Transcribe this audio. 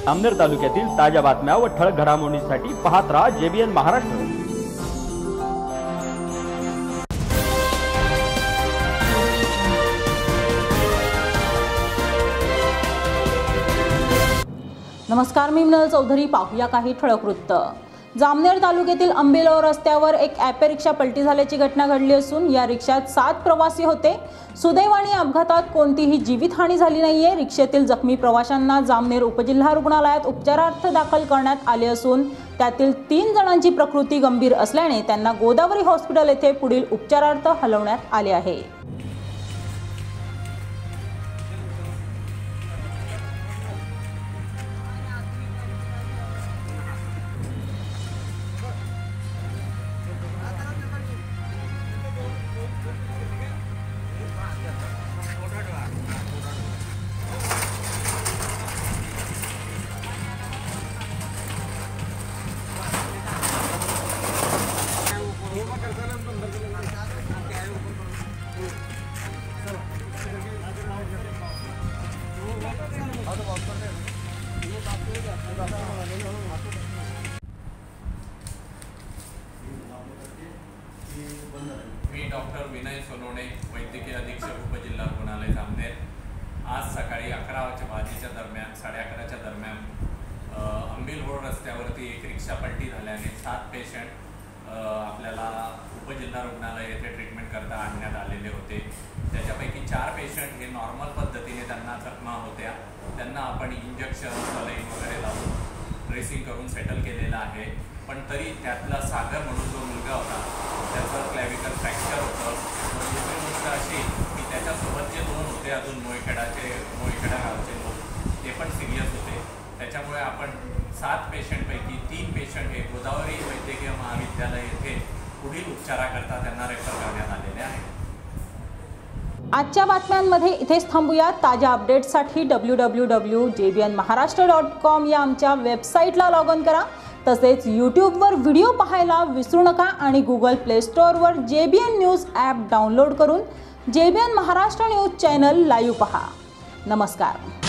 जामनेर तालुक्यातील ताज्या बातम्या व ठळक घडामोडींसाठी पाहत रहा JBN महाराष्ट्र। नमस्कार, मी मृणाल चौधरी। पाहूया काही ठळक वृत्त। जामनेर तालुक्यातील अंबेलो रस्त्यावर एक ॲपे रिक्षा पलटी झाल्याची घटना घडली असून या रिक्षात 7 प्रवासी होते। सुदैवाने अपघातात कोणतीही जीवितहानी झाली नाहीये। रिक्षेतील जखमी प्रवाशांना जामनेर उपजिल्हा रुग्णालयात उपचारार्थ दाखल करण्यात आले असून त्यातील 3 जणांची प्रकृती गंभीर असल्याने त्यांना गोदावरी हॉस्पिटल येथे पुढील उपचारार्थ हलवण्यात आले आहे। मी डॉक्टर विनय सोनवणे, वैद्यकीय अधीक्षक उपजिल्हा रुग्णालय जामनेर। आज सकाळी 11:15 दरम्यान 11:30 दरम्यान अंबेलो रस्त्यावरती एक रिक्षा पलटी झाल्याने 7 पेशंट आपल्याला उपजिल्हा रुग्णालय येथे ट्रीटमेंट करता आणण्यात आलेले होते। त्याच्यापैकी 4 पेशंट हे नॉर्मल पद्धतीने त्यांना जखमा होत्या, त्यांना आपण इंजेक्शन सलाईन वगैरे लावून ड्रेसिंग करून सेटल केलेलं आहे। पण तरी त्यातला सागर म्हणून जो मुलगा होता त्याचं क्लॅव्हिकल फ्रॅक्चर होतं। दुसरी गोष्ट अशी की त्याच्यासोबत जे 2 होते अजून मोयखेडा गावचे लोक, ते पण सिरियस होते। त्याच्यामुळे आपण 7 पेशंटपैकी 3 पेशंट हे गोदावरी वैद्यकीय महाविद्यालय येथे पुढील उपचाराकरता त्यांना रेफर करण्यात आलेले आहे। आजच्या बातम्यांमध्ये इथेच थांबूया। ताज्या अपडेट्ससाठी www.jbnmaharashtra.com या आमच्या वेबसाईटला लॉग इन करा। तसेच यूट्यूबवर व्हिडिओ पाहायला विसरू नका आणि गुगल प्ले स्टोअरवर JBN न्यूज ॲप डाउनलोड करून JBN Maharashtra news channel live पहा। नमस्कार।